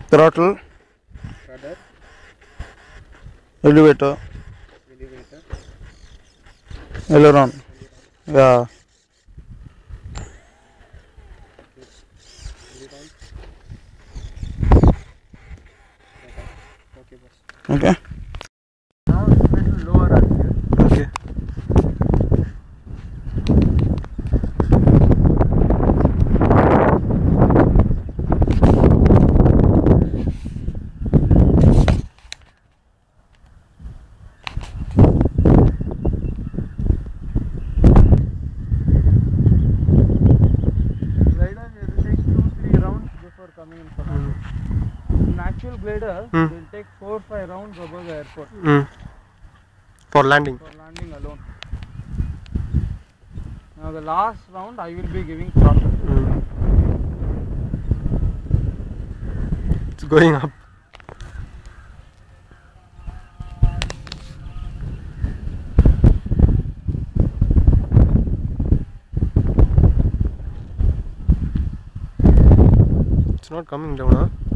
throttle, rudder, elevator, elevator, aileron. Yeah. aileron. Okay, boss. Okay. Now it's a little lower up here. Okay. Glider will take 2-3 rounds before coming in for landing. An actual glider will take 4-5 rounds above the airport For landing. for landing alone. Now the last round I will be giving throttle. It's going up. It's not coming down, huh?